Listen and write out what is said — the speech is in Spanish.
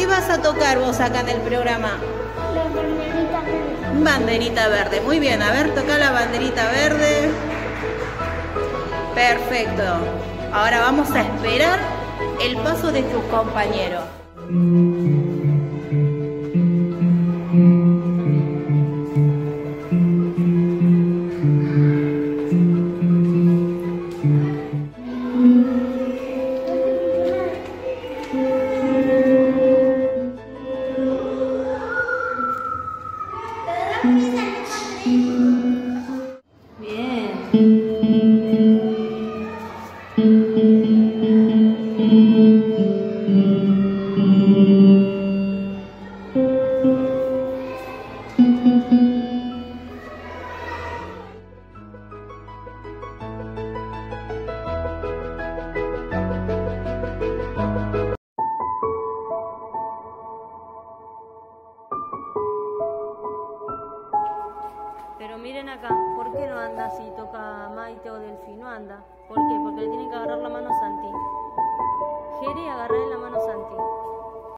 ¿Qué vas a tocar vos acá en el programa? La banderita verde. Banderita verde. Muy bien, a ver, toca la banderita verde. Perfecto. Ahora vamos a esperar el paso de tus compañeros. Pero miren acá, ¿por qué no anda si toca Maite o Delphi? No anda. ¿Por qué? Porque le tienen que agarrar la mano a Santi. Jere, agarrarle la mano a Santi.